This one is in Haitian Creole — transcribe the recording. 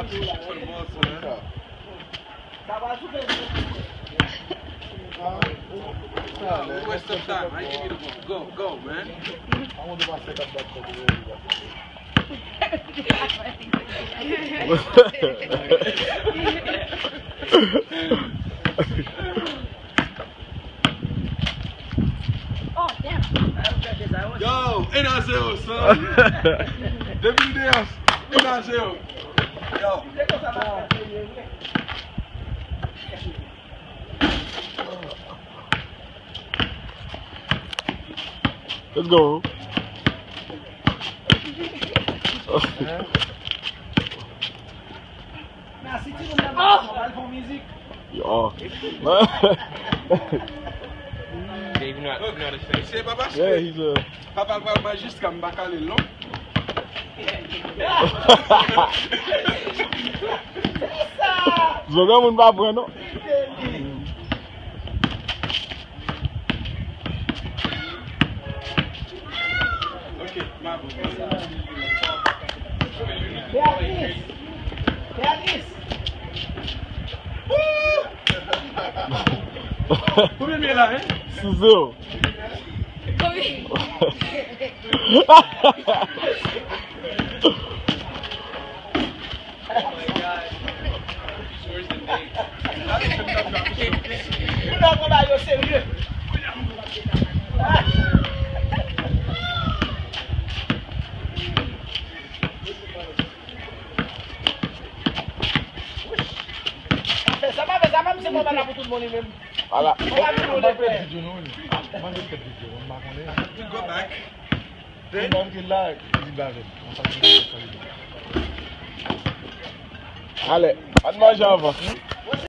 Waste of time. I give you the ball. Go, man. I want to set up that for the Oh, damn. Yo, Enazeo, son. Depuis Deus, Enazeo. Yo. Let's go. Oh. Dave, you know how to say. C'est pas parce Yeah, que he's Papa va magiste comme Bakale long. Zoga moun ba pren non? Ok, ma bon. Combien de là, hein? 6-0. Voilà. Go back. Allez, on mange avant.